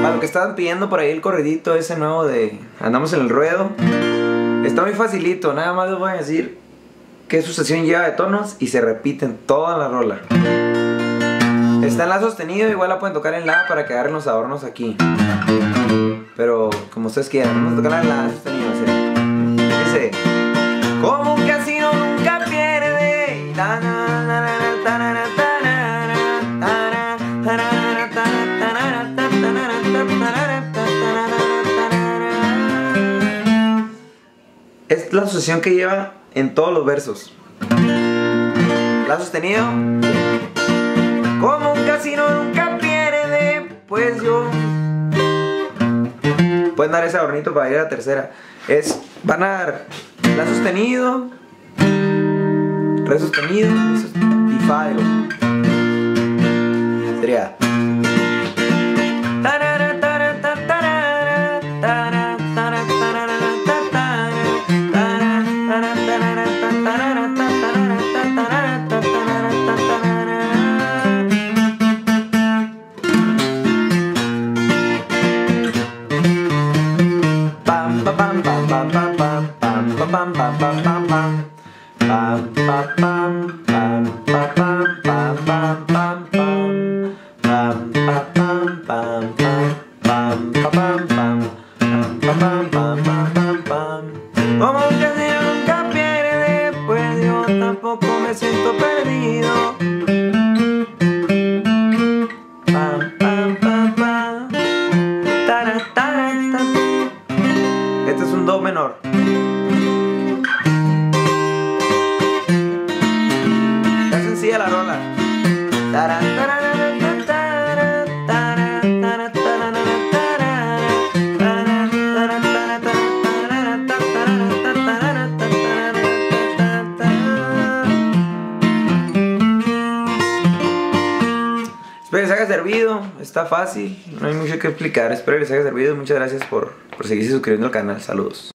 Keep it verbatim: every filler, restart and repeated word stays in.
Para lo que estaban pidiendo por ahí el corridito ese nuevo de Andamos en el Ruedo, está muy facilito, nada más les voy a decir qué sucesión lleva de tonos y se repiten toda la rola. Está en la sostenido, igual la pueden tocar en la para que agarren los adornos aquí. Pero como ustedes quieran, vamos a tocarla en la sostenido. Dice: como un casino nunca pierde. Es la sucesión que lleva en todos los versos. La sostenido. Como un casino nunca pierde, pues yo. Pueden dar ese adornito para ir a la tercera. Es, van a dar la sostenido, re sostenido y fa de lo. Sería. Como un casino nunca pierde, pues yo tampoco me siento perdido. Pam, pam, pam, pam. Tara, tara, tara. Este es un do menor. Está sencilla la rola. Tara, tara, tara, tara, tara, tara, tara, espero que les haya servido, está fácil, no hay mucho que explicar. Espero que les haya servido. Muchas gracias por, por seguirse suscribiendo al canal. Saludos.